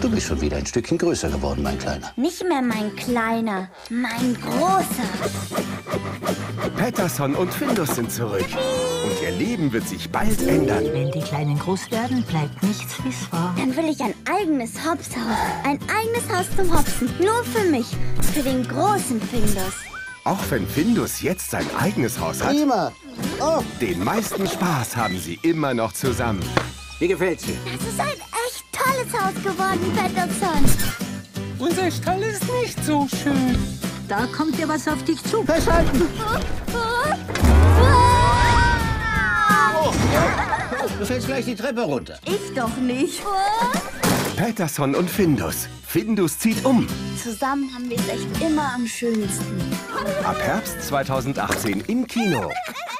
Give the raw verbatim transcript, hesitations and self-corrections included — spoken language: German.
Du bist schon wieder ein Stückchen größer geworden, mein Kleiner. Nicht mehr mein Kleiner, mein Großer. Peterson und Findus sind zurück. Und ihr Leben wird sich bald ändern. Wenn die Kleinen groß werden, bleibt nichts, wie es war. Dann will ich ein eigenes Hopshaus. Ein eigenes Haus zum Hopsen. Nur für mich. Für den großen Findus. Auch wenn Findus jetzt sein eigenes Haus hat, Prima. Oh, den meisten Spaß haben sie immer noch zusammen. wie gefällt's dir? Das ist ein echt tolles Haus geworden, Peterson. Unser Stall ist nicht so schön. Da kommt dir was auf dich zu. Festhalten! Du fällst gleich die Treppe runter. Ich doch nicht. Peterson und Findus. Findus zieht um. Zusammen haben wir es echt immer am schönsten. Ab Herbst zweitausendachtzehn im Kino.